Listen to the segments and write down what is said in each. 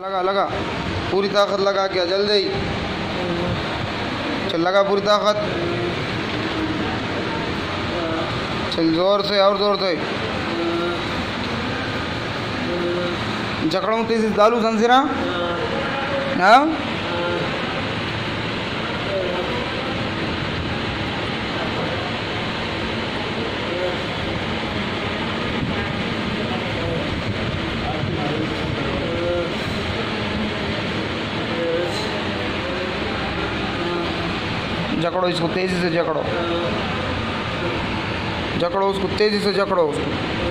लगा लगा पूरी ताकत लगा क्या जल्दी चल लगा पूरी ताकत चल जोर से और जोर से जकड़ों तेजी दालू संसिरा हाँ जकड़ो इसको तेजी से जकड़ो जकड़ो उसको तेजी से जकड़ो उसको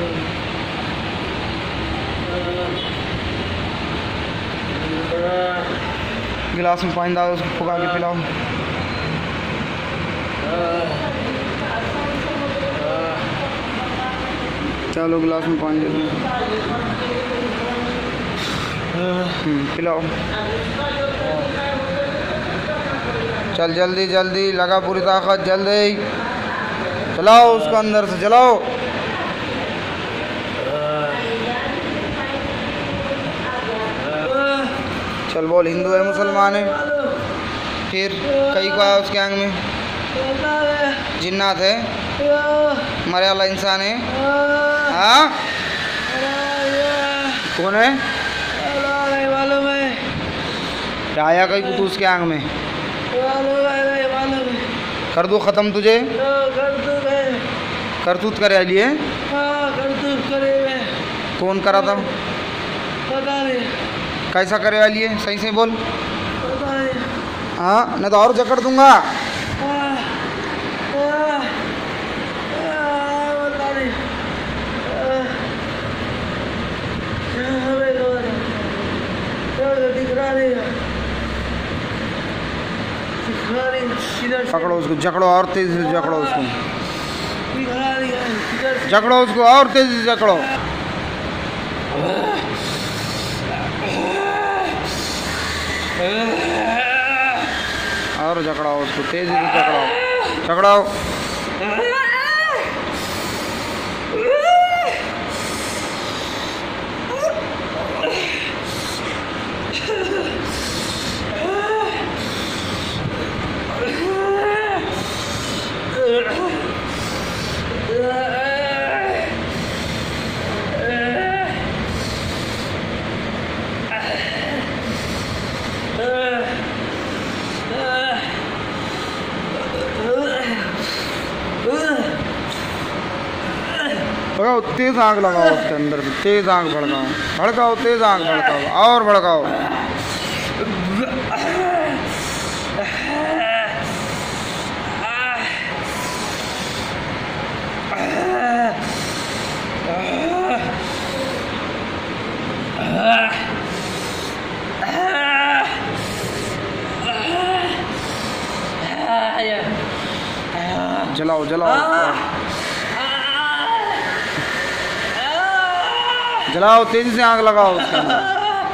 गिलास में पानी डालो उसको फुका के पिलाओ चलो गिलास में पानी दे दो पिलाओ चल जल्दी जल्दी लगा पूरी ताकत जल्दी चलाओ उसको अंदर से चलाओ चल बोल हिंदू है मुसलमान है फिर कई को है उसके आंग में जिन्नात है मरे वाला इंसान है हाँ कौन है आया कहीं को तू उसके आंग में कर दो ख़त्म तुझे करतूत करे लिए कौन करा था कैसा करे वाली है सही से बोल हाँ नहीं तो और जकड़ दूंगा पकड़ो उसको जकड़ो और तेजी से जकड़ो उसको जकड़ो उसको और तेजी से जकड़ो और जकड़ाओ उसको तेजी से जकड़ाओ जकड़ाओ लगाओ तेज आग लगाओ उसके अंदर से तेज आग भड़काओ भड़काओ तेज आग भड़काओ और भड़काओ जलाओ जलाओ जलाओ तेजी से आग लगाओ उसके अंदर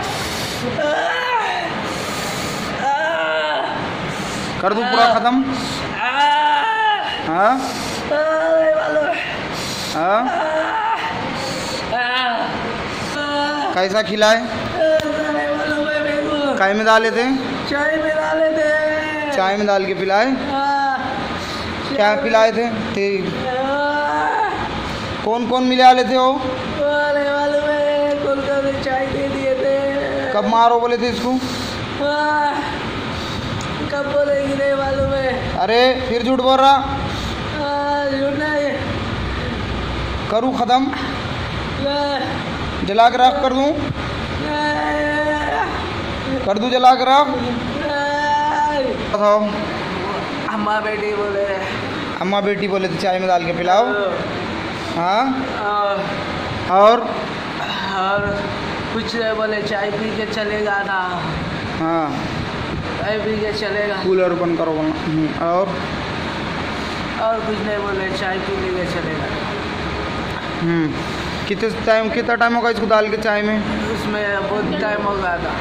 कर दूं पूरा खत्म हाँ हाँ कैसा खिलाए काय में डाले थे चाय में डाले थे चाय में डाल के पिलाए क्या पिलाए थे कौन कौन मिला लेते हो चाय दे दिए थे कब मारो बोले थे इसको कब बोलेगी नहीं मालूम है अरे फिर झूठ बोल रहा झूठ नहीं करूँ ख़त्म जला के रख कर दूँ जला के रख बताओ अम्मा बेटी बोले अम्मा बेटी बोले थे चाय में डाल के पिलाओ हाँ और कुछ नहीं बोले चाय पी के चलेगा ना हाँ चाय पी के चलेगा कूलर बंद करो और कुछ नहीं बोले चाय पी के चलेगा कितना टाइम होगा इसको डाल के चाय में उसमें बहुत टाइम हो गया था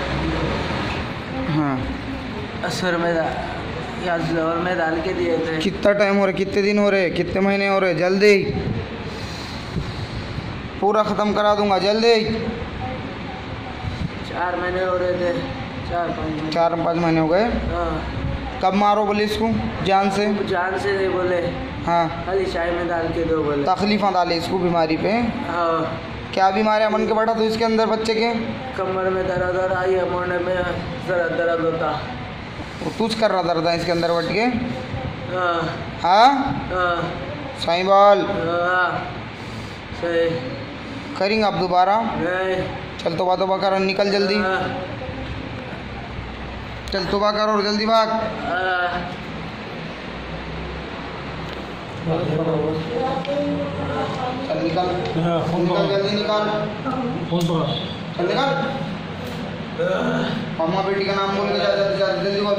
हाँ असर में या जोर में डाल के दिए थे कितना टाइम हो रहा है कितने दिन हो रहे कितने महीने हो रहे जल्दी पूरा ख़त्म करा दूंगा जल्दी 4 महीने हो रहे थे, 4-5 महीने। 4-5 महीने हो गए। हाँ, कब मारो बोले इसको जान से? जान से नहीं बोले, हाँ, खाली चाय में डाल के दो बोले। तकलीफ़ डाले इसको बीमारी पे। हाँ, क्या बीमारियाँ बन के बैठा तो इसके अंदर बच्चे के? कमर में दर्द आई है, मोड़ने में जरा दर्द होता। वो तुझ कर रहा दर्द है इसके अंदर बैठ के। हाँ हाँ, हाँ सही बोल। हाँ, सही करेंगे आप दोबारा? नहीं। चल तोबा कर, निकल जल्दी। हाँ, चल तोबा कर और जल्दी भाग। हाँ, चल निकल, निकल जल्दी निकल, चल निकल। अम्मा बेटी का नाम बोल के जा, जल्दी जल्दी बोल,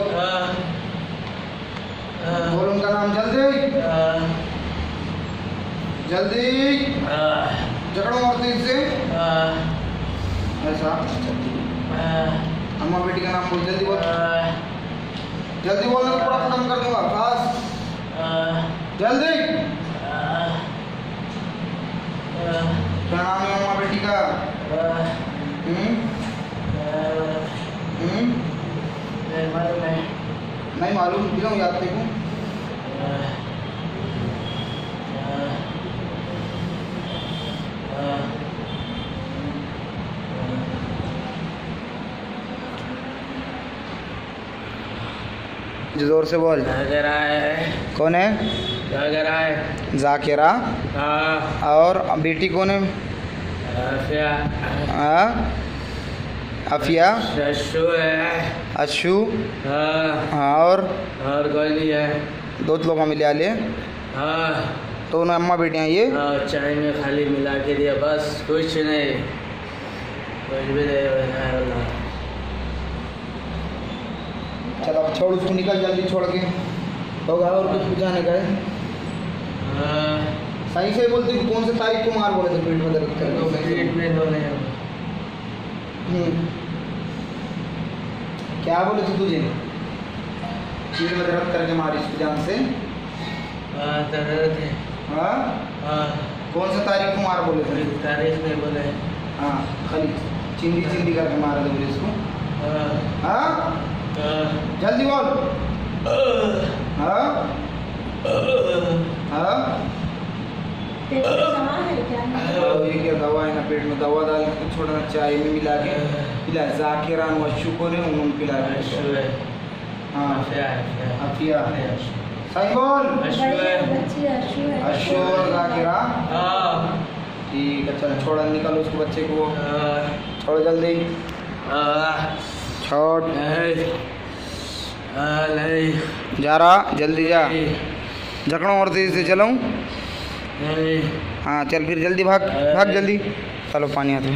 बोल उनका नाम जल्दी जल्दी। झगड़ो और तेज से ऐसा। अम्मा बेटी का नाम बोल, जल्दी बोल, जल्दी बोलना तो पूरा खत्म कर दूंगा। फास्ट जल्दी। क्या नाम है अम्मा बेटी का? नहीं मालूम, क्यों याद देखूं? जोर से बोल। कौन है? जाकिरा। और बेटी कौन है? अफिया। अशु। और कोई नहीं है। दो लोग मिले आले। तो उन्हें अम्मा बेटियाँ ये? चाय में खाली मिला के दिया बस, कुछ नहीं, कुछ भी नहीं। चल अब छोड़ उसको, निकल जल्दी छोड़ के। होगा और कुछ जाने का है? सही से बोलते कि कौन से तारीख को मार बोले थे पेट में दर्द कर? क्या बोले थे तुझे? पेट में दर्द करके मारी इसकी जान से? दर्द है। हाँ, कौन से तारीख को मार बोले थे? तारीख नहीं बोले। हाँ, खाली चिंदी चिंदी करके मारा था बोले इसको। हाँ, जल्दी बोल। हाँ हाँ, ये क्या दवा है ना, पेट में दवा डाल के छोड़ना, चाय में मिला के पिला। जाकिरा अशु को ने उन्होंने पिला के। हाँ, अफिया। सही बोल। अशु और जाकिरा। ठीक है, चल छोड़, निकल उसको, बच्चे को छोड़ जल्दी। छोड़। जा रहा, जल्दी जा। झकड़ों और तेजी से चलाऊं? हाँ चल फिर जल्दी भाग, भाग जल्दी। चलो पानी आते।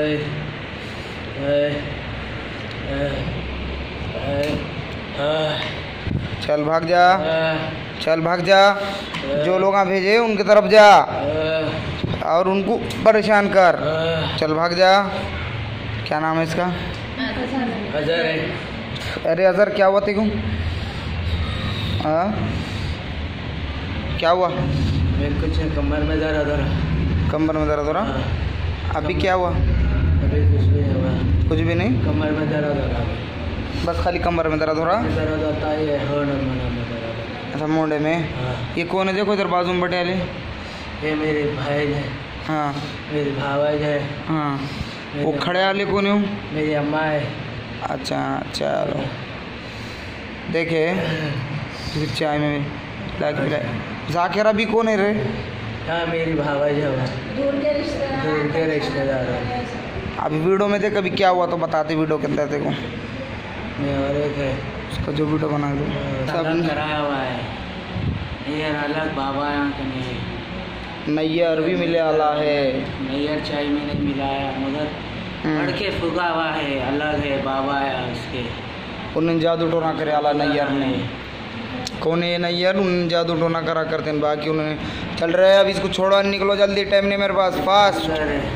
चल भाग जा, चल भाग जा। जो लोग भेजे उनकी तरफ जा और उनको परेशान कर। चल भाग जा। क्या नाम है इसका? अजहर है। अरे अजहर, क्या हुआ तेको? हाँ, क्या हुआ? मेरे कुछ कमर में दर्द हो रहा। कमर में दर्द हो रहा? अभी क्या हुआ? अभी कुछ भी नहीं हुआ। कुछ भी नहीं? कमर में दर्द हो रहा, बस खाली कमर में दर्द हो रहा? दर्द होता है होड़ में दर्द। अच्छा, मोड़े में। हाँ। ये कौन है? देखो इधर बाजू में बैठे वाले। ये मेरे भाई है। हाँ, मेरे भाई है। हाँ। वो खड़े वाले कौन है? मेरी अम्मा है। अच्छा, चलो देखे फिर चाय में लाके पिलाए। जाकिरा भी कौन है रे? हाँ, मेरी भाई है, दूर के रिश्तेदार है। अभी वीडियो में देख, अभी क्या हुआ तो बताते वीडियो के अंदर देखो। और एक है उसका जो वीडियो बना दो सब कराया हुआ है। ये अलग बाबा यहाँ के नहीं। नैयर भी मिले वाला है। नैयर चाय में नहीं मिलाया, मगर लड़के फुगा हुआ है, अलग है, बाबा है उसके। उन्हें जादू टोना करे वाला नैयर ने। कौन है नैयर? उन्हें जादू टोना करा करते हैं, बाकी उन्हें चल रहे हैं। अब इसको छोड़ो, निकलो जल्दी, टाइम नहीं मेरे पास। फास्ट।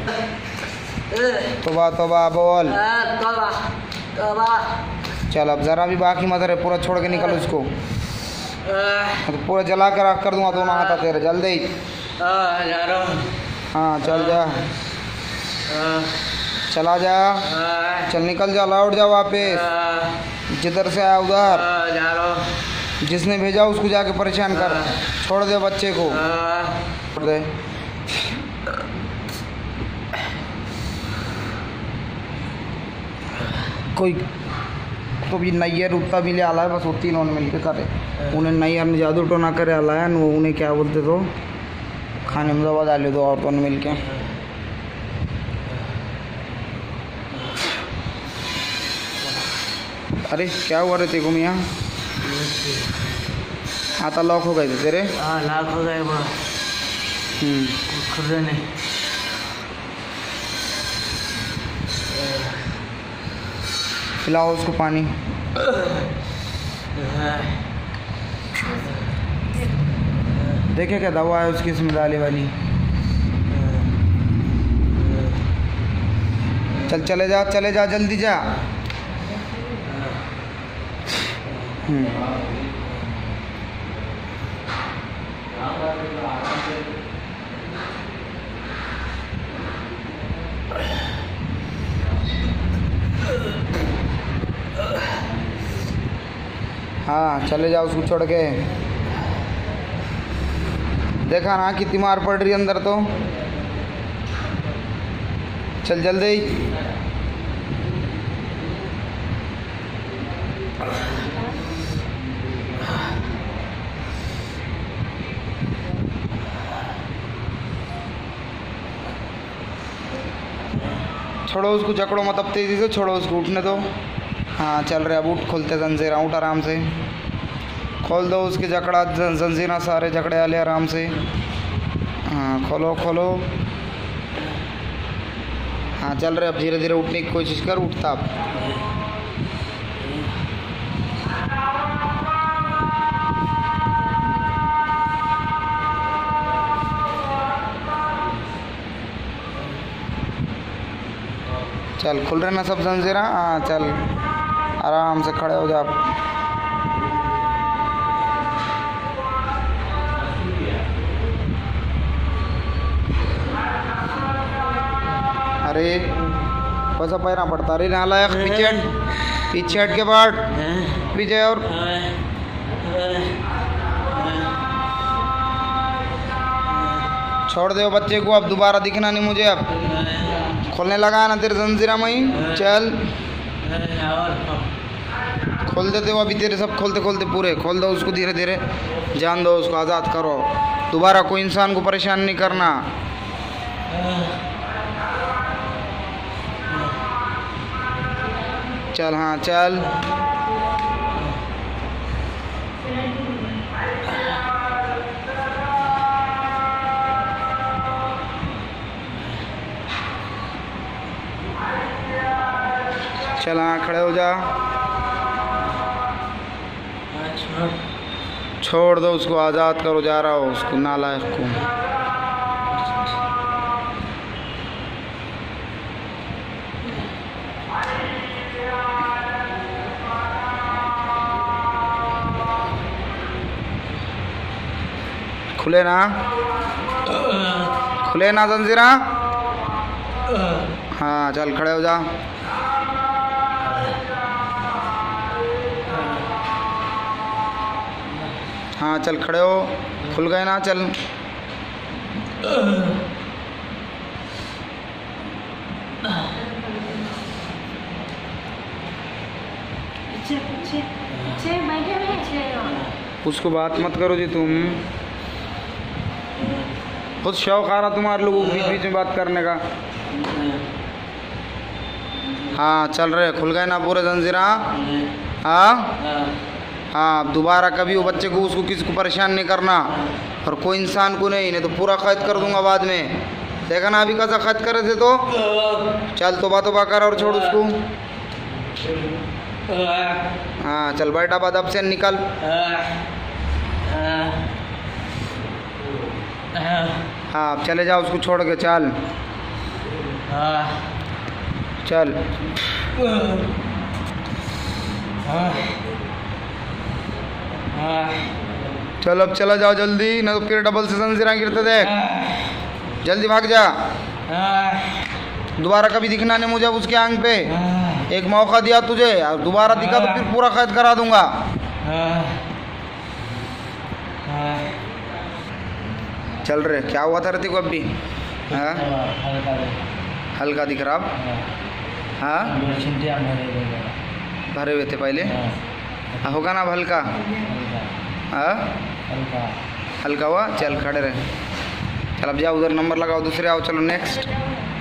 तोबा तोबा बोल। चल अब जरा भी बाकी मत रहे, पूरा छोड़ के निकल उसको। तो पूरा जला के रख कर दूंगा दोनों हाथ तेरे। जल्दी। जा रहा हूँ। हाँ चल जा, चला जा, चल निकल जा, लौट जा वापस, जिधर से आया उधर। जा रहा हूँ। जिसने भेजा उसको जाके परेशान कर, छोड़ दे बच्चे को, छोड़ दे। कोई तो भी नैयर उतना भी ले आला है, बस वो तीनों ने मिल के करे। उन्हें नैयर ने जादू टोना करे आला है, वो उन्हें क्या बोलते तो खाने में दवा डाले दो औरतों ने मिल के। अरे क्या हुआ रे तेको मियाँ? आता लॉक हो गए थे तेरे? हाँ लॉक हो गए वो, खुल रहे नहीं। पिलाओ उसको पानी। देखे क्या दवा है उसकी इसमें डाले वाली। चल चले जा, चले जा, जल्दी जा। हाँ चले जाओ उसको छोड़ के। देखा ना कितनी मार पड़ रही अंदर तो। चल जल्दी। छोड़ो उसको, जकड़ो मत अब तेजी से, छोड़ो उसको, उठने दो। हाँ चल रहे, अब उठ, खोलते जंजीरा, उठ आराम से, खोल दो उसके जकड़ा जंजीरा, सारे जकड़े वाले आराम से। हाँ खोलो खोलो। हाँ चल रहे, अब धीरे धीरे उठने की कोशिश कर, उठता अब। चल खुल रहे ना सब जंजीरा? हाँ चल आराम से खड़े हो जा। अरे वैसा पैरा पड़ता, अरे नालायक, पीछे हट, पीछे हट के बाट, पीछे। और छोड़ दो बच्चे को, अब दोबारा दिखना नहीं मुझे। अब खोलने लगा ना तेरे जंजीरा में ही। चल खोल देते हो अभी तेरे, सब खोलते खोलते पूरे खोल दो उसको, धीरे धीरे जान दो उसको, आज़ाद करो। दोबारा कोई इंसान को परेशान नहीं करना। चल हाँ चल। चल हाँ खड़े हो जा। छोड़ दो उसको, आज़ाद करो, जा रहा हो उसको, नालायक को। खुले ना, खुले ना जंजीरा? हाँ चल खड़े हो जा। हाँ चल खड़े हो, खुल गए ना? चल उसको बात मत करो जी तुम, खुद शौक आ रहा तुम्हारे लोगों को बीच बीच में बात करने का। हाँ चल रहे, खुल गए ना पूरे जंजीरा? हाँ हाँ, अब दोबारा कभी वो बच्चे को, उसको, किसी को परेशान नहीं करना, और कोई इंसान को नहीं तो पूरा कैद कर दूंगा बाद में। देखा ना अभी कैसा कैद करे थे तो। चल तोबा कर और छोड़ उसको। हाँ चल बैठा, बाद अब से निकल। हाँ अब चले जाओ उसको छोड़ के, चल चल। चल अब चला जाओ जल्दी, ना तो फिर डबल से जंजीरा गिरते देख। जल्दी भाग जा। दोबारा कभी दिखना नहीं मुझे अब उसके आंग पे। एक मौका दिया तुझे और दोबारा दिखा तो फिर पूरा कैद करा दूंगा। चल रहे क्या हुआ था रति को अब भी? हाँ हल्का दिख रहा अब? हाँ भरे हुए थे पहले, होगा ना अब हल्का? हाँ हल्का हुआ। चल खड़े रहे, चल अब जाओ उधर नंबर लगाओ दूसरे, आओ चलो नेक्स्ट।